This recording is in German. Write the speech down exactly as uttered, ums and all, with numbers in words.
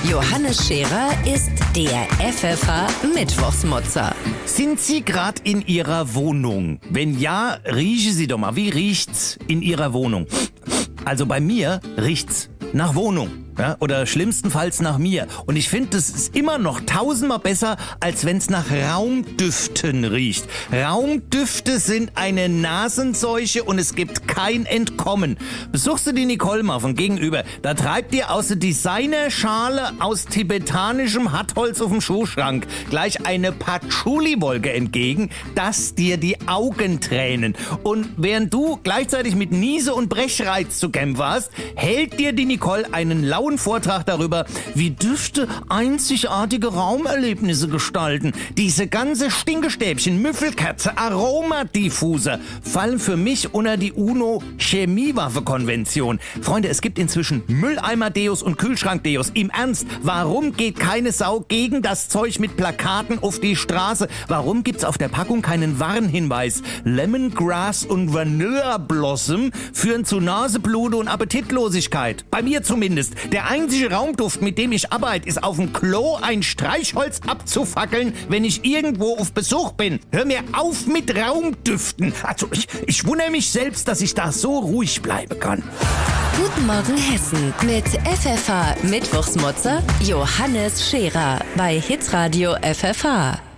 Johannes Scherer ist der F F H-Mittwochsmutzer. Sind Sie gerade in Ihrer Wohnung? Wenn ja, riechen Sie doch mal. Wie riecht's in Ihrer Wohnung? Also bei mir riecht's nach Wohnung. Ja, oder schlimmstenfalls nach mir. Und ich finde, das ist immer noch tausendmal besser, als wenn es nach Raumdüften riecht. Raumdüfte sind eine Nasenseuche und es gibt kein Entkommen. Besuchst du die Nicole mal von gegenüber, da treibt dir aus der Designerschale aus tibetanischem Hartholz auf dem Schuhschrank gleich eine Patchouli-Wolke entgegen, dass dir die Augen tränen. Und während du gleichzeitig mit Niese und Brechreiz zu kämpfen hast, hält dir die Nicole einen lauen Vortrag darüber, wie Düfte einzigartige Raumerlebnisse gestalten. Diese ganze Stinkestäbchen, Müffelkerze, Aromadiffuser fallen für mich unter die UNO-Chemiewaffe-Konvention. Freunde, es gibt inzwischen Mülleimer-Deos und Kühlschrank-Deos. Im Ernst, warum geht keine Sau gegen das Zeug mit Plakaten auf die Straße? Warum gibt's auf der Packung keinen Warnhinweis? Lemongrass und Vanilla Blossom führen zu Naseblute und Appetitlosigkeit. Bei mir zumindest. Der einzige Raumduft, mit dem ich arbeite, ist auf dem Klo ein Streichholz abzufackeln, wenn ich irgendwo auf Besuch bin. Hör mir auf mit Raumdüften. Also ich, ich wundere mich selbst, dass ich da so ruhig bleiben kann. Guten Morgen Hessen mit F F H-Mittwochsmutzer Johannes Scherer bei Hitradio F F H.